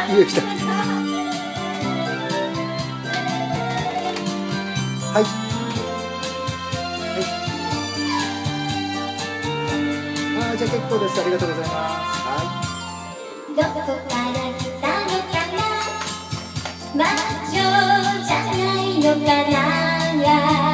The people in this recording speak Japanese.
上来た。はい。はい。じゃあ結構です。ありがとうございます。はい。 どこから来たのかな、魔女じゃないのかな。